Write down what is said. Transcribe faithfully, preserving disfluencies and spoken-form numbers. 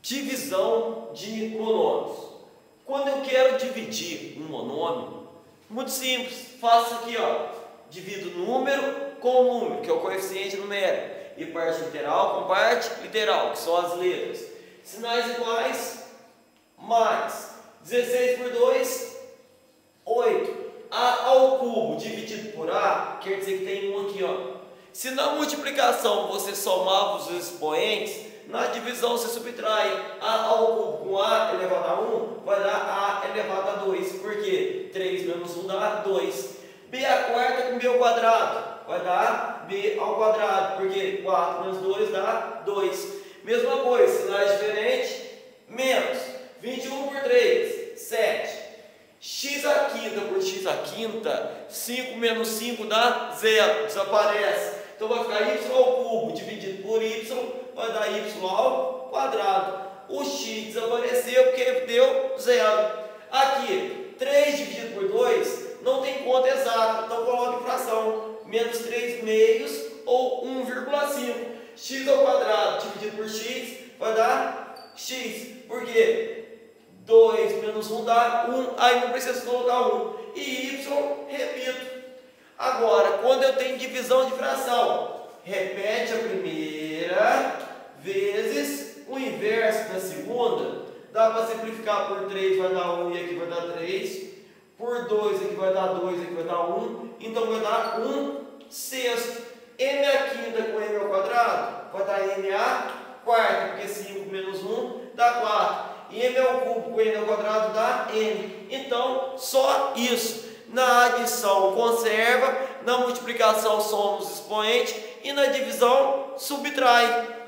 Divisão de monômios. Quando eu quero dividir um monômio, muito simples, faço aqui, ó, divido número com número, que é o coeficiente numérico, e parte literal com parte literal, que são as letras. Sinais iguais, mais dezesseis por dois, oito. A ao cubo dividido por A, quer dizer que tem um aqui, ó. Se na multiplicação você somava os expoentes, na divisão você subtrai A ao cubo com A elevado a um, vai dar A elevado a dois. Por quê? três menos um dá dois. B a quarta com B ao quadrado, vai dar B ao quadrado, porque quatro menos dois dá dois. Mesma coisa, sinais diferentes, menos vinte e um por três, sete. X a quinta por x a quinta, cinco menos cinco dá zero, desaparece. Então vai ficar y ao cubo dividido por y, vai dar y ao quadrado. O x desapareceu porque deu zero. Aqui, três dividido por dois não tem conta exata, então coloca em fração. Menos três meios ou um vírgula cinco. X ao quadrado dividido por x vai dar x. Por quê? dois menos um dá um, aí não precisa colocar um. E y, repito. Agora, quando eu tenho divisão de fração, repete a primeira vezes o inverso da segunda. Dá para simplificar por três, vai dar um e aqui vai dar três. Por dois, aqui vai dar dois, aqui vai dar um. Então vai dar um sexto. M a quinta com M ao quadrado vai dar M a quarta, porque cinco menos um dá quatro. E M ao cubo com N ao quadrado dá N. Então, só isso. Na adição, conserva. Na multiplicação, soma os expoentes. E na divisão, subtrai.